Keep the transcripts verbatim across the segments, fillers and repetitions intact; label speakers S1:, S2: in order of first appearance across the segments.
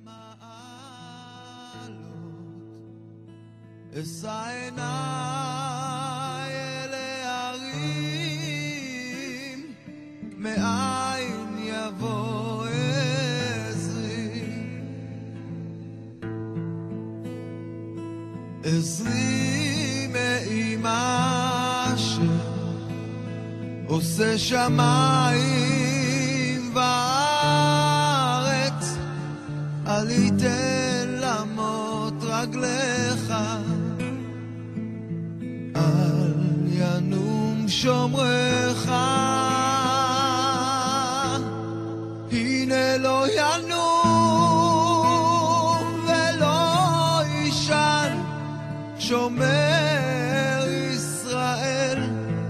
S1: אשא עיניי אל ההרים, מאין יבוא עזרי. עזרי מאימה שעושה שמיים וארץ, אל יתן למות רגליך, אל ינום שומרך. הנה לא ינום ולא יישן שומר ישראל,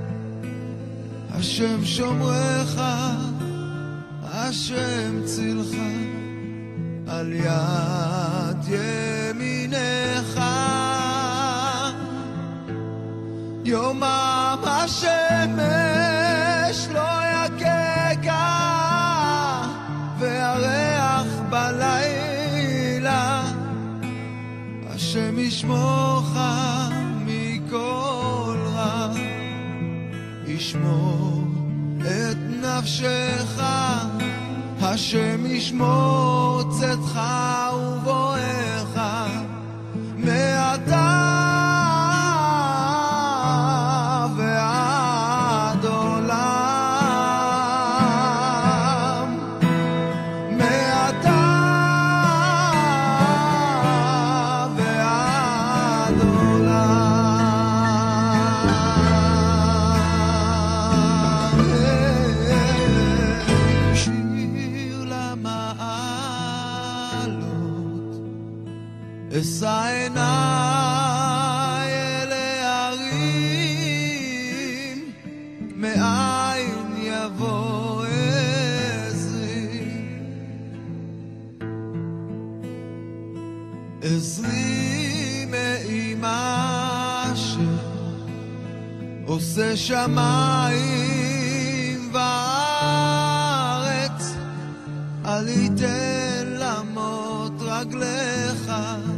S1: השם שומרך, השם צילך, על יד ימינך. יומם השמש לא יככה, והריח בלילה, השם ישמורך מכל רע, ישמור את נפשך, השם ישמור צאתך ובואך מעתה ועד עולם, מעתה ועד עולם. שיר למעלות, אשא עיניי אל ההרים, מאין יבוא עזרי. עזרי מאימה שעושה שמיים וארץ, אל יתן למות רגליך,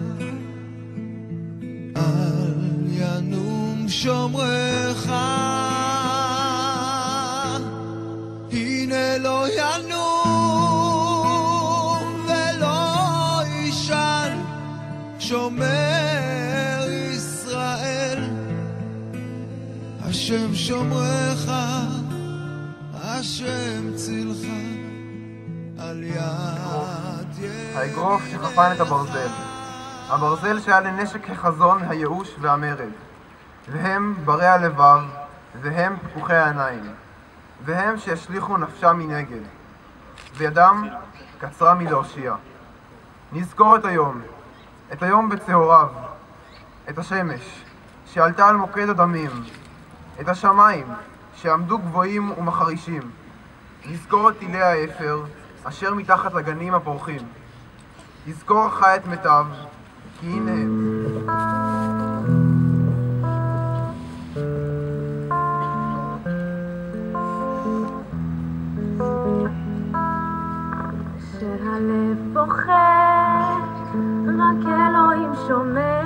S1: אל ינום שומרך. הנה לא ינום ולא יישן שומר ישראל, השם שומרך, השם צילך, על יד ימינך.
S2: האגרוף שחפן את הברזל, הברזל שהיה לנשק החזון, הייאוש והמרד, והם ברי הלבב, והם פקוחי העיניים, והם שהשליחו נפשם מנגד, וידם קצרה מלהושיע. נזכור את היום, את היום בצהוריו, את השמש שעלתה על מוקד הדמים, את השמיים שעמדו גבוהים ומחרישים. נזכור את טילי האפר אשר מתחת לגנים הפורחים. נזכור חי את מיטב, כי הנה הם.
S3: שהלב בוכה, רק אלוהים שומע,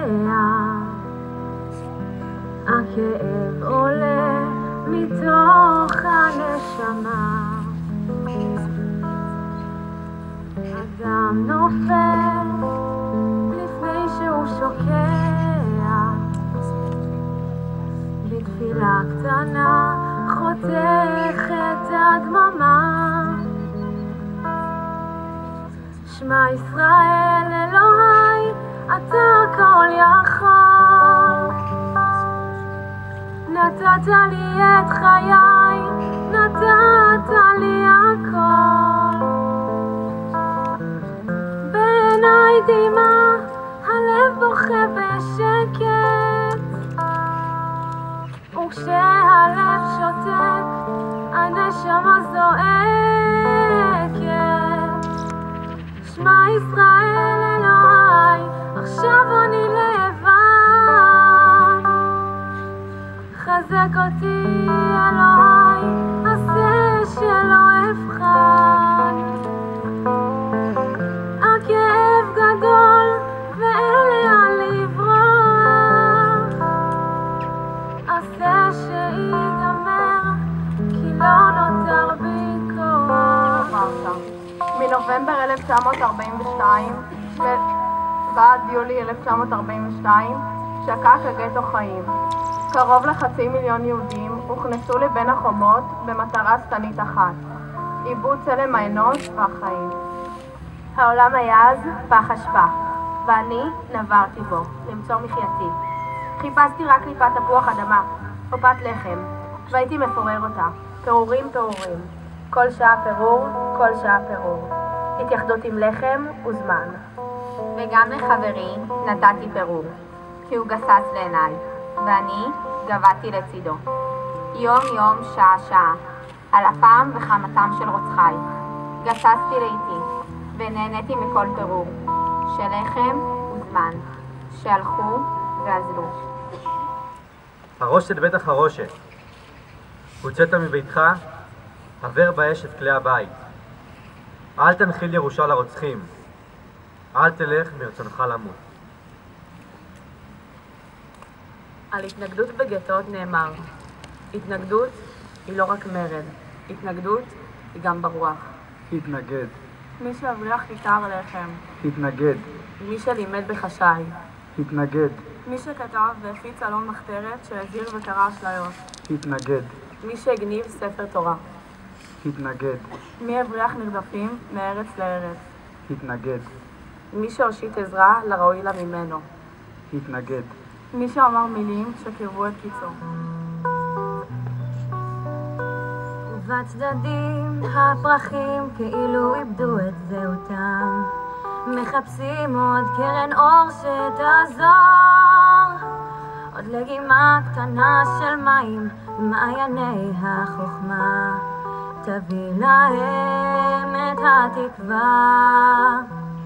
S3: הכאב עולה מתוך הנשמה. אדם נופל לפני שהוא שוקע, בתפילה קטנה חותכת הדממה. שמע ישראל אלוהי, אתה כל יכול, נתת לי את חיי, נתת לי הכל. בעיניי דמעה, הלב בוכה בשקט, וכשהלב שותק, הנשמה זועקת. שמע ישראל אלוהי, עכשיו אני לבד, חזק אותי אלוהי, עשה שלא אבחן. הכאב
S4: מנובמבר אלף תשע מאות ארבעים ושתיים ועד יולי אלף תשע מאות ארבעים ושתיים שקע כגטו חיים. קרוב לחצי מיליון יהודים הוכנסו לבין החומות במטרה שטנית אחת, עיבוד צלם האנוש והחיים.
S3: העולם היה אז פח אשפה, ואני נברתי בו, למצוא מחייתי. חיפשתי רק קליפת תפוח אדמה, או פת לחם, והייתי מפורר אותה. פירורים פירורים. כל שעה פירור, כל שעה פירור. התייחדות עם לחם וזמן. וגם לחברי נתתי פירור, כי הוא גסס לעיניי, ואני גבעתי לצידו. יום יום, שעה שעה, על אפם וחמתם של רוצחיי. גססתי לאיתי, ונהניתי מכל פירור, של לחם וזמן, שהלכו ועזלו.
S5: הרושת בית החרושת. הוצאת מביתך, עבר באש את כלי הבית. אל תנחיל ירושה לרוצחים. אל תלך מרצונך למות.
S4: על התנגדות בגטות נאמר, התנגדות היא לא רק מרד, התנגדות היא גם ברוח.
S6: התנגד.
S4: מי שהבריח כיכר לחם.
S6: התנגד.
S4: מי שלימד בחשאי.
S6: התנגד.
S4: מי שכתב והפיץ אלון מחתרת שהזהיר וקרא אשליות.
S6: התנגד.
S4: מי שהגניב ספר תורה.
S6: התנגד.
S4: מי הבריח נרדפים מארץ לארץ.
S6: התנגד.
S4: מי שהושיט עזרה לראוי לה ממנו.
S6: התנגד.
S4: מי שאמר מילים שקרבו את קיצו.
S3: ובצדדים הפרחים כאילו איבדו את זהותם, מחפשים עוד קרן אור שתעזור, עוד לגימה קטנה של מים במעייני החוכמה, תביא להם את התקווה.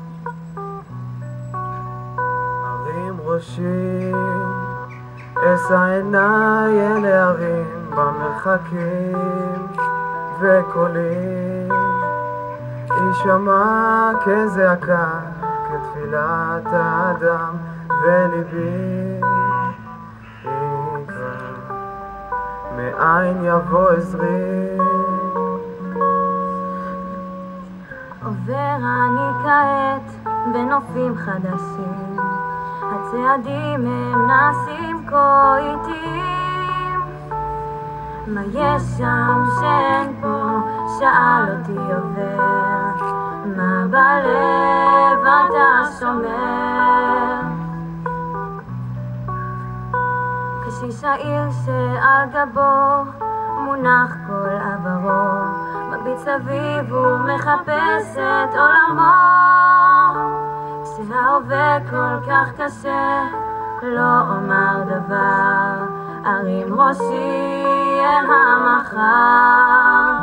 S2: הרים ראשי, אשא עיניי אל ההרים במרחקים, וקולי יישמע כזעקה, כתפילת האדם, וליבי יקרא, מאין יבוא עזרי.
S3: עובר אני כעת בנופים חדשים, הצעדים הם נעשים כה איטיים, מה יש שם שאין פה, שאל אותי עובר, מה בלב אתה שומר. קשיש העיר שעל גבו מונח כל עברו, מביט סביב ומחפש את עולמו, כשההווה כל כך קשה לא אומר דבר, ארים ראשי אל המחר.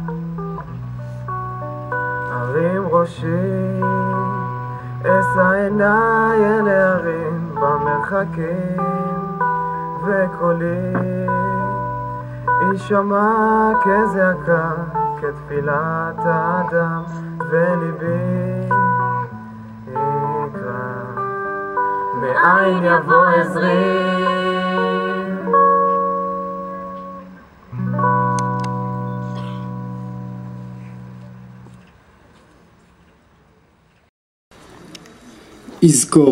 S2: ארים ראשי, אשא עיניי אל ההרים במרחקים, וקולי יישמע כזעקה, כתפילת האדם, וליבי יקרא, מאין יבוא עזרי.
S7: יזכור,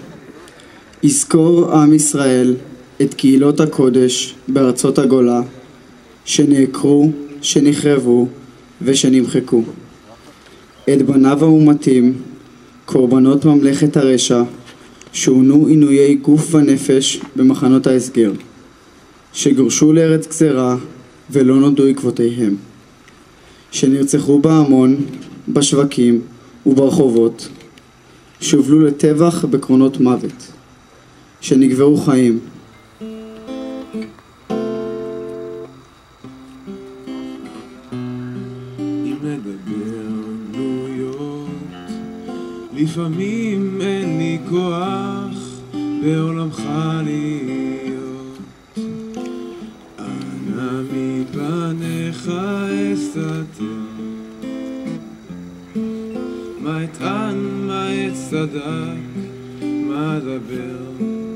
S7: יזכור עם ישראל את קהילות הקודש בארצות הגולה, שנעקרו, שנחרבו ושנמחקו, את בניו האומתים, קורבנות ממלכת הרשע, שעונו עינויי גוף ונפש במחנות ההסגר, שגורשו לארץ גזרה ולא נודעו עקבותיהם, שנרצחו בהמון, בשווקים וברחובות, שהובלו לטבח בקרונות מוות, שנגברו חיים.
S1: אם נדבר נויות, לפעמים אין לי כוח בעולמך להיות. אנא מפניך אסתתר, מה אטען, מה אצדק, מה אדבר.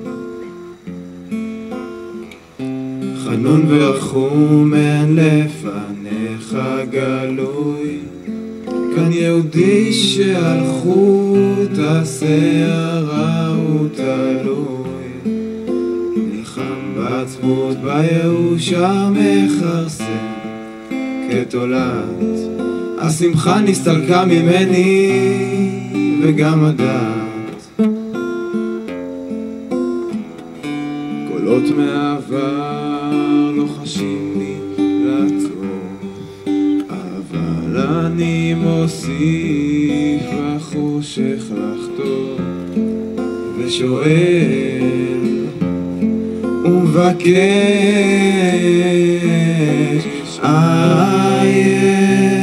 S1: חנון ורחום אין לפניך גלוי, כאן יהודי שהלכו השערה ותלוי, נלחם בעצמות בייאוש המכרסם כתולעת. השמחה נסתלקה ממני וגם הדעת, קולות מעבר לוחשים לי לעצור, אבל אני מוסיף לחושך לחתור ושואל ומבקש איה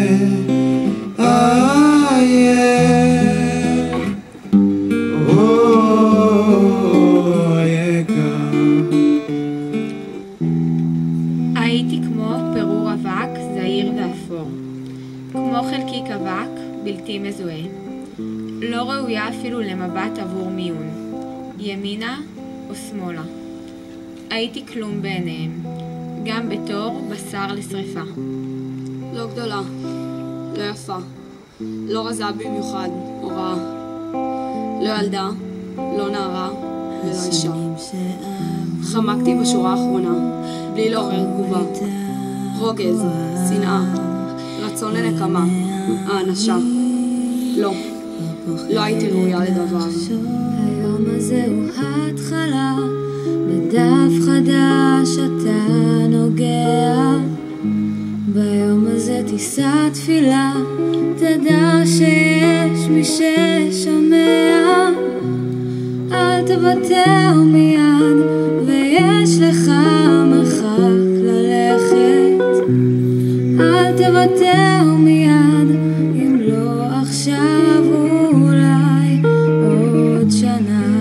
S8: הייתי כמו פירור אבק זהיר ואפור, כמו חלקיק אבק בלתי מזוהה, לא ראויה אפילו למבט עבור מיון, ימינה או שמאלה. הייתי כלום בעיניהם, גם בתור בשר לשריפה.
S9: לא גדולה, לא יפה, לא רזה במיוחד, או רעה, לא ילדה, לא נערה ולא אישה. חמקתי בשורה האחרונה, בלי לעורר תגובה. רוגז, שנאה, רצון לנקמה, האנשה. לא, לא הייתי ראויה לדבר.
S10: היום הזה הוא התחלה, בדף חדש אתה נוגע. ביום הזה תישא תפילה, תדע שיש מי ששומע. אל תוותר מיד, ויש לך מרחק ללכת. אל תוותר מיד, אם לא עכשיו אולי עוד שנה.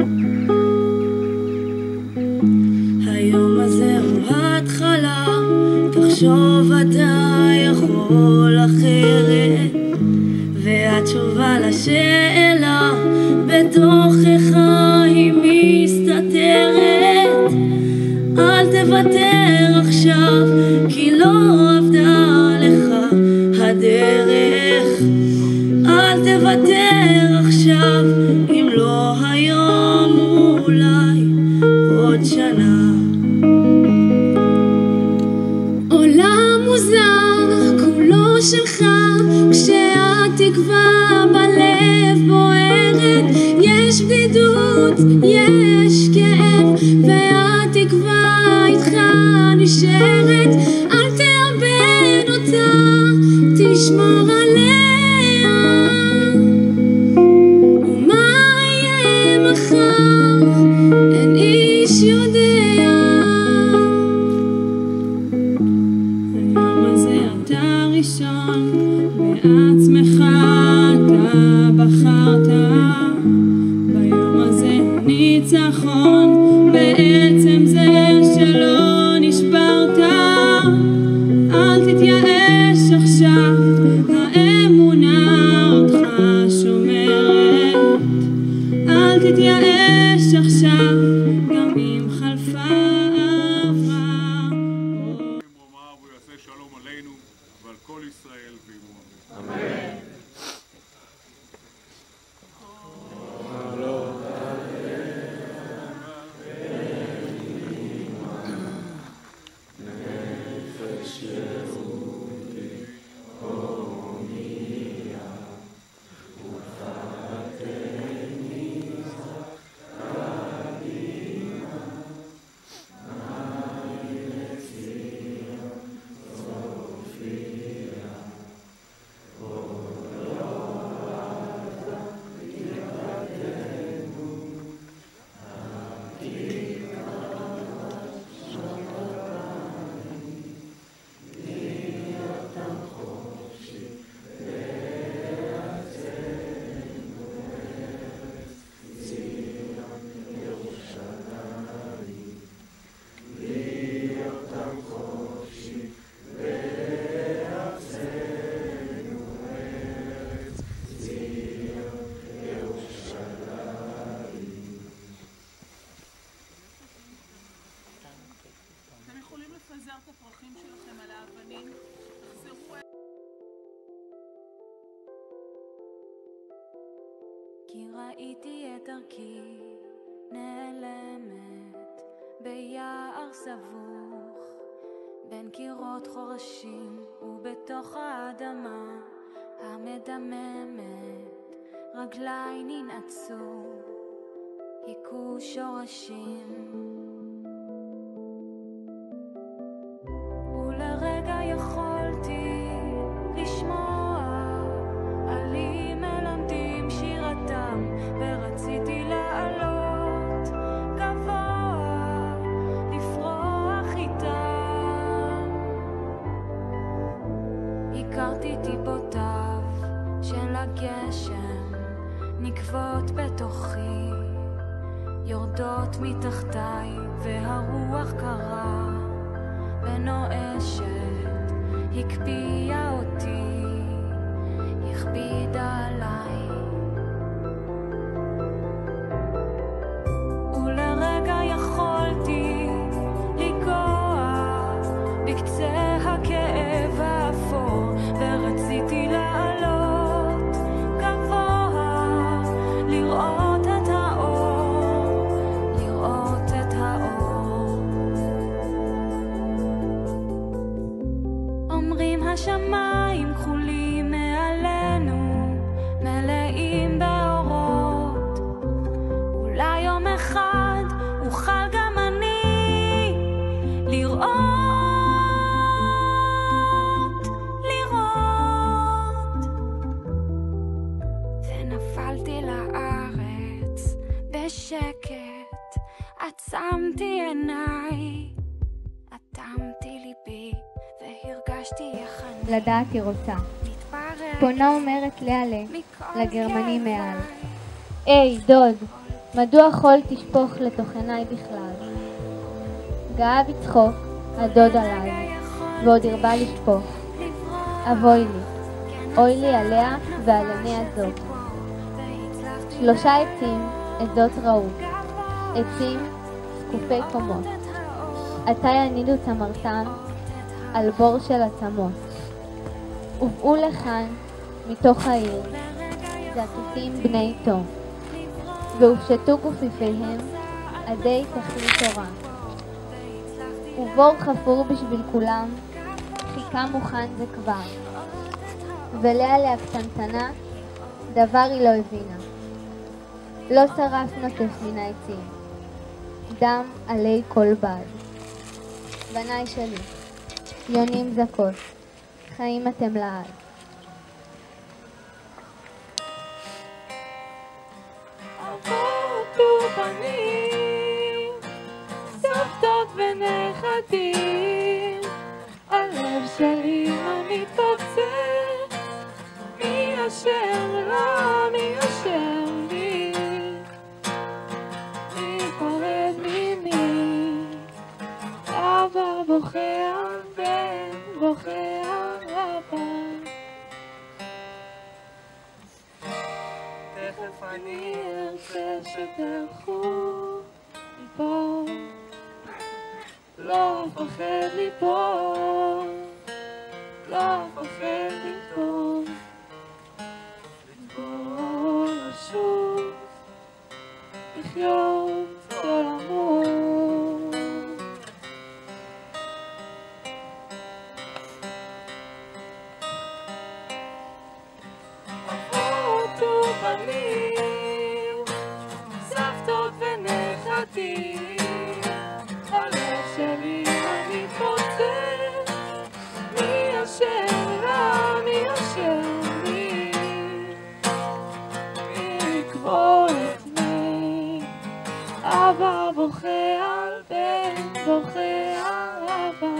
S10: היום הזה הוא התחלה, תחשוב אתה יכול אחרת, והתשובה לשאלה בתוכך היא מסתתרת. אל תוותר עכשיו, כי לא עבדה לך הדרך. אל תוותר עכשיו, אם לא היום אולי עוד שנה. עולם מוזר כולו שלך, כשהתקווה בלב בוערת. יש בדידות, יש כאב, והתקווה איתך נשארת. אל תאבד אותה, תשמור עליה. ומה יהיה מחר, אין איש יודע. היום הזה אתה ראשון, בעצמך אתה בחרת. ביום הזה ניצחת. כי ראיתי את דרכי נעלמת ביער סבוך בין קירות חורשים ובתוך האדמה המדממת רגליי ננעצו היכו שורשים ולרגע יכולתי לשמוע עלי מלמדים שירתם ורציתי לעלות גבוה לפרוח איתם הכרתי טיפותיו של הגשם נקבות בתוכי יורדות מתחתיי והרוח קרה ונואשת הקפיאה אותי הכבידה עליי ולרגע יכולתי לגוע בקצה הכאב האפור ורציתי לעלות גבוה לראות את האור לראות את האור אומרים השמיים כחולים מעלינו מלאים באורות אולי יום אחד אוכל גם אני לראות לראות ונפלתי לארץ בשקט עצמתי עיניי אטמתי ליבי והרגשתי איך אני
S11: לדעת היא רוצה. פונה אומרת לאלה, לגרמני מעל. היי, דוד, מדוע חול תשפוך לתוכניי בכלל? גאה בצחוק, הדוד עליי, ועוד הרבה לשפוך. אבוי לי, אוי לי עליה ועל עיני הזאת. שלושה עצים עדות ראו, עצים זקופי קומות. עתה ינידו צמרתם על בור של עצמות. הובאו לכאן מתוך העיר זקופים בני תום והופשטו גופיפיהם עדי תכלית תורה ובור חפור בשביל כולם חיכה מוכן זה כבר ולאה להקטנטנה דבר היא לא הבינה לא שרף נוטף מן העצים דם עלי כל בד בניי שלי יונים זקות חיים אתם לעד.
S10: אבות ובנים, סבתות ונכדים, הלב שלי מתפוצץ, מי אשר לה, מי אשר לי, מי פרד ממי, אבא בוכה על בן, בוכה על אבא. תכף אני ארצה שתלכו מפה, לא אפחד ליפול, לא אפחד ליפול, ליפול לשוב, לחיות או למות. אבות ובנים, סבתות ונכדים, הלב שלי מתפוצץ, מי אשר לה, מי אשר לי, מי יקבור את מי, אבא בוכה על בן, בוכה על אבא,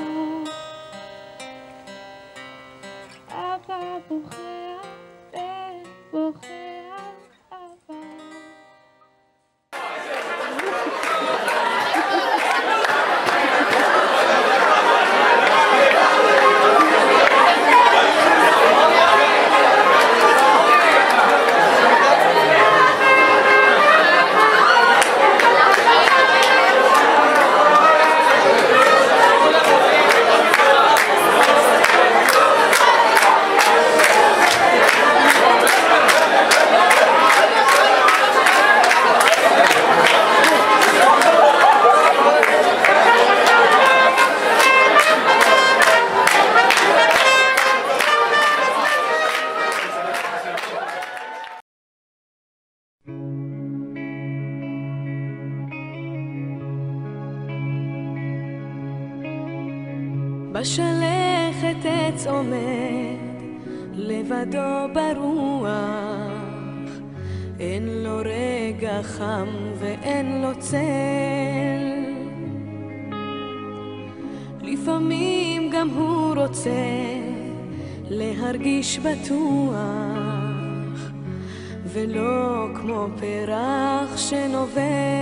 S10: אבא בוכה על בן, בוכה על אבא. Thank you. בשלכת עץ עומד לבדו ברוח, אין לו רגע חם ואין לו צל. לפעמים גם הוא רוצה להרגיש בטוח, ולא כמו פרח שנובל.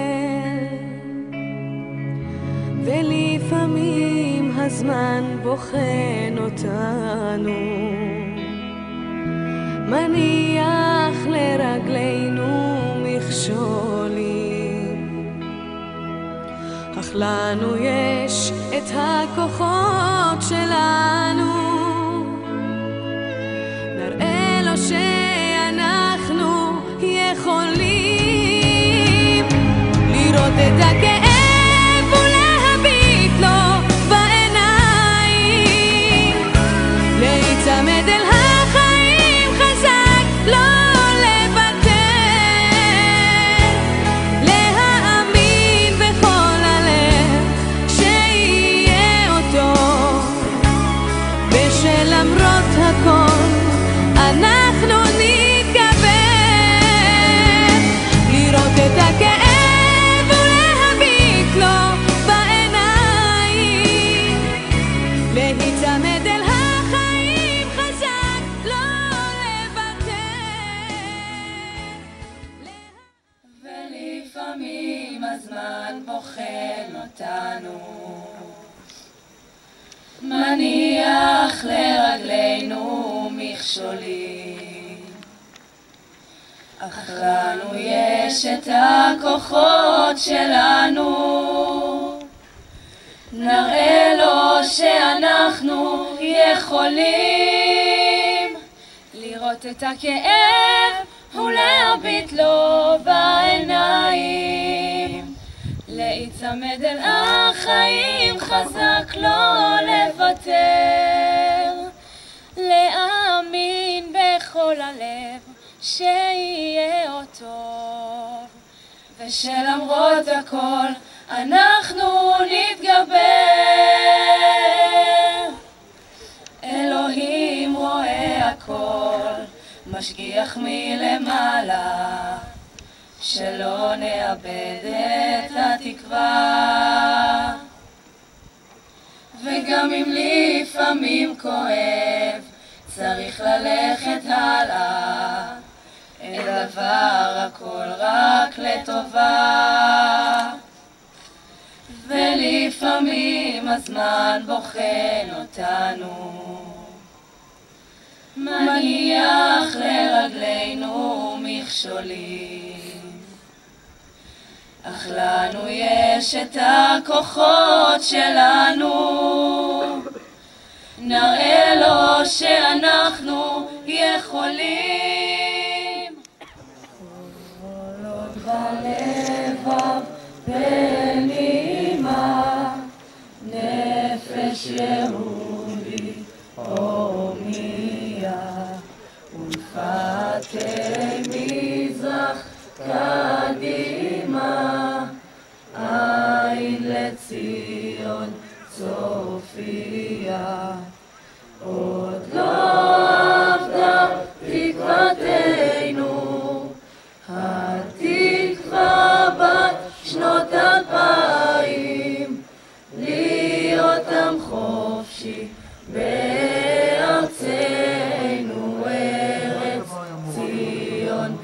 S10: ולפעמים הזמן בוחן אותנו, מניח לרגלינו מכשולים, אך לנו יש את הכוחות שלנו, נראה לו שאנחנו יכולים לראות את הכאב ולהביט לו בעיניים, להיצמד אל החיים חזק, לא לוותר, להאמין בכל הלב שיהיה אותו, ושלמרות הכל אנחנו נתגבר, לראות את הכאב ולהביט לו בעיניים, להיצמד אל החיים חזק, לא לוותר.
S12: ולפעמים הזמן בוחן אותנו, מניח לרגלינו מכשולים, אך לנו יש את הכוחות שלנו, נראה לו שאנחנו יכולים לראות את הכאב ולהביט לו בעיניים, להיצמד אל החיים חזק, לא לוותר, להאמין בכל הלב שיהיה עוד טוב, ושלמרות הכל אנחנו נתגבר. אלוהים רואה הכל, משגיח מלמעלה, שלא נאבד את התקווה. וגם אם לפעמים כואב, צריך ללכת הלאה, אין דבר הכל רק לטובה. ולפעמים הזמן בוחן אותנו, מניח לרגלינו מכשולים, אך לנו יש את הכוחות שלנו, נראה לו שאנחנו יכולים. כל עוד בלבב בנימה, נפש יהודי הומיה, ולפתי מזרח קדימה, עין לציון צופיה. עוד לא עבדה תקוותנו, התקווה בת שנות אלפיים, להיות עם חופשי בארצנו, ארץ ציון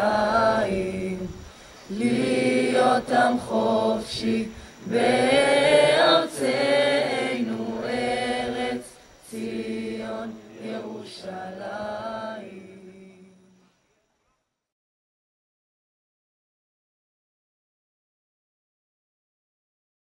S12: ירושלים, להיות עם חופשי בארצנו.